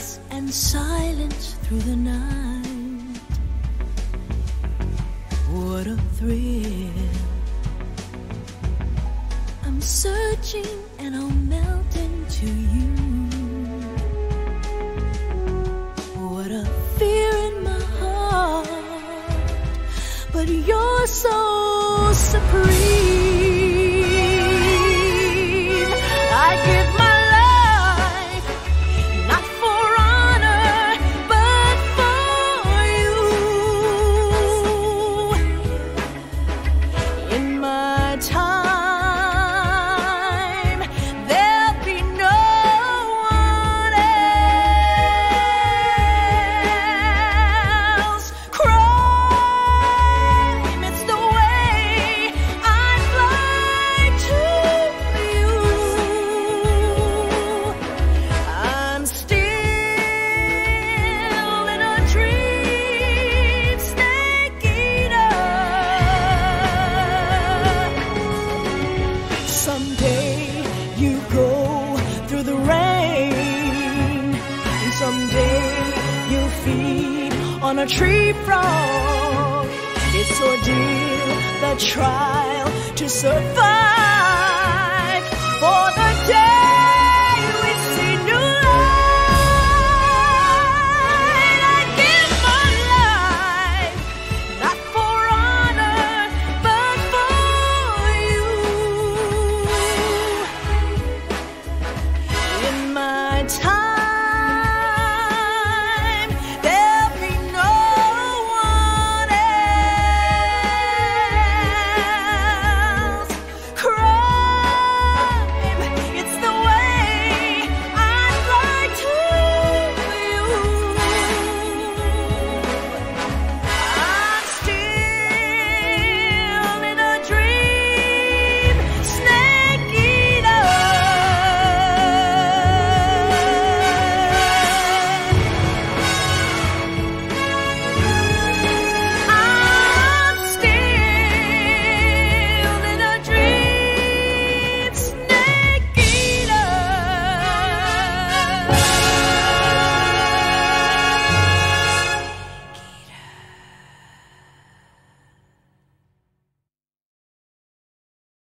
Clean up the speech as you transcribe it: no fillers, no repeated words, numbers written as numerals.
peace and silence through the night. What a thrill. I'm searching and I'll melt into you. What a fear in my heart, but you're so supreme. I give my life, not for honor, but for you. In my time, there'll be no one else. Crime, it's the way I fly to you. I'm still in a dream, snake eater. Someday you go through the rain, and someday you feed on a tree frog. It's ordeal, the trial to survive for the